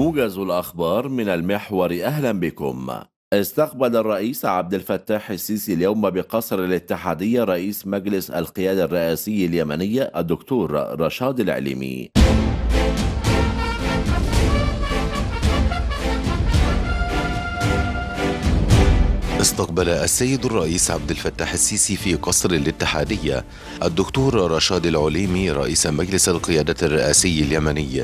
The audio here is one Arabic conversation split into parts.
موجز الأخبار من المحور، أهلا بكم. استقبل الرئيس عبد الفتاح السيسي اليوم بقصر الاتحادية رئيس مجلس القيادة الرئاسي اليمني الدكتور رشاد العليمي. استقبل السيد الرئيس عبد الفتاح السيسي في قصر الاتحادية الدكتور رشاد العليمي رئيس مجلس القيادة الرئاسي اليمني.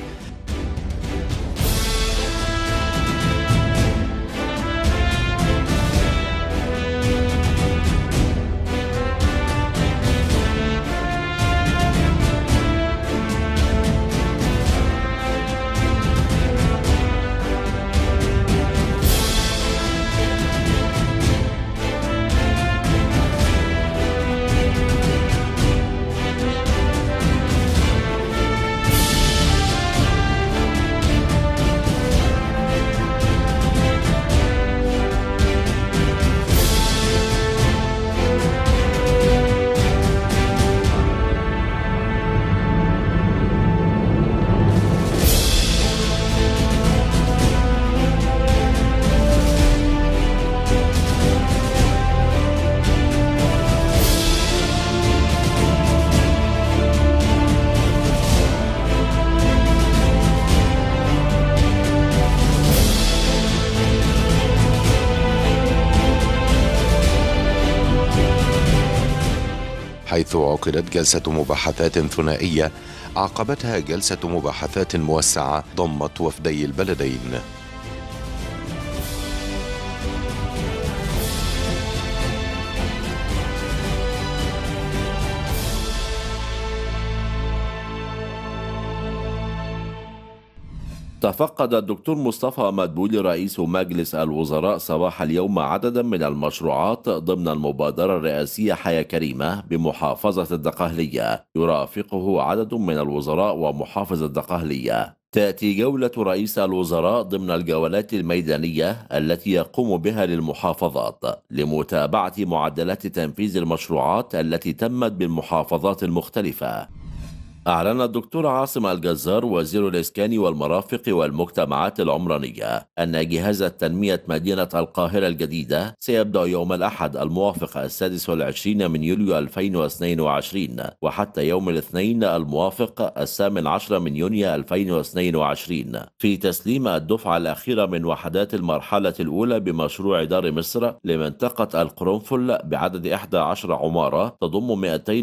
حيث عقدت جلسة مباحثات ثنائية عقبتها جلسة مباحثات موسعة ضمت وفدي البلدين. تفقد الدكتور مصطفى مدبولي رئيس مجلس الوزراء صباح اليوم عددا من المشروعات ضمن المبادرة الرئاسية حياة كريمة بمحافظة الدقهلية، يرافقه عدد من الوزراء ومحافظ الدقهلية. تأتي جولة رئيس الوزراء ضمن الجولات الميدانية التي يقوم بها للمحافظات لمتابعة معدلات تنفيذ المشروعات التي تمت بالمحافظات المختلفة. أعلن الدكتور عاصم الجزار وزير الإسكان والمرافق والمجتمعات العمرانية أن جهاز تنمية مدينة القاهرة الجديدة سيبدأ يوم الأحد الموافق 26 من يوليو 2022 وحتى يوم الاثنين الموافق 18 من يونيو 2022 في تسليم الدفعة الأخيرة من وحدات المرحلة الأولى بمشروع دار مصر لمنطقة القرنفل بعدد 11 عمارة تضم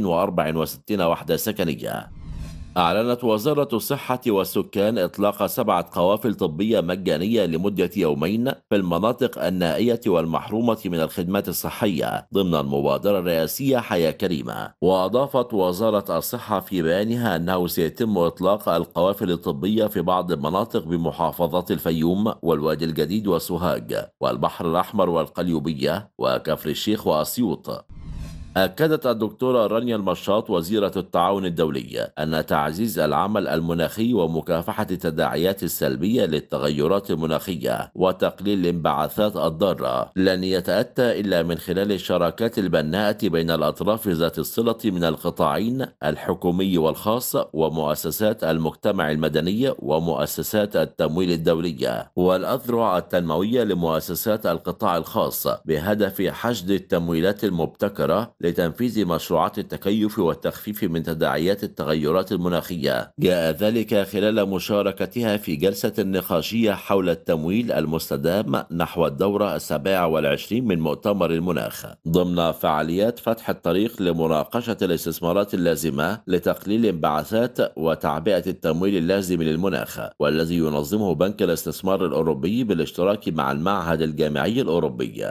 264 وحدة سكنية. أعلنت وزارة الصحة والسكان إطلاق 7 قوافل طبية مجانية لمدة يومين في المناطق النائية والمحرومة من الخدمات الصحية ضمن المبادرة الرئاسية حياة كريمة. وأضافت وزارة الصحة في بيانها أنه سيتم إطلاق القوافل الطبية في بعض المناطق بمحافظات الفيوم والوادي الجديد وسوهاج والبحر الأحمر والقليوبية وكفر الشيخ وأسيوط. أكدت الدكتورة رانيا المشاط وزيرة التعاون الدولي أن تعزيز العمل المناخي ومكافحة التداعيات السلبية للتغيرات المناخية وتقليل الانبعاثات الضارة لن يتأتى إلا من خلال الشراكات البناءة بين الأطراف ذات الصلة من القطاعين الحكومي والخاص ومؤسسات المجتمع المدني ومؤسسات التمويل الدولية والأذرع التنموية لمؤسسات القطاع الخاص بهدف حشد التمويلات المبتكرة لتنفيذ مشروعات التكيف والتخفيف من تداعيات التغيرات المناخية. جاء ذلك خلال مشاركتها في جلسة نقاشية حول التمويل المستدام نحو الدورة 27 من مؤتمر المناخ ضمن فعاليات فتح الطريق لمناقشة الاستثمارات اللازمة لتقليل الانبعاثات وتعبئة التمويل اللازم للمناخ، والذي ينظمه بنك الاستثمار الأوروبي بالاشتراك مع المعهد الجامعي الأوروبي.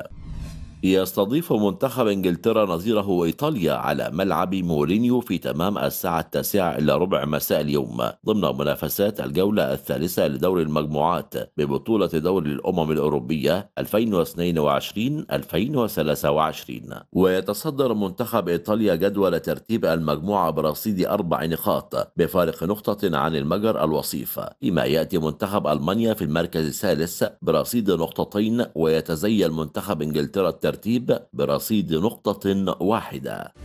يستضيف منتخب انجلترا نظيره ايطاليا على ملعب مورينيو في تمام الساعة 9:15 مساء اليوم ضمن منافسات الجولة الثالثة لدور المجموعات ببطولة دوري الأمم الأوروبية 2022-2023. ويتصدر منتخب ايطاليا جدول ترتيب المجموعة برصيد 4 نقاط بفارق نقطة عن المجر الوصيف، فيما يأتي منتخب ألمانيا في المركز الثالث برصيد 2 نقطة، ويتزيل منتخب انجلترا الترتيب برصيد 1 نقطة.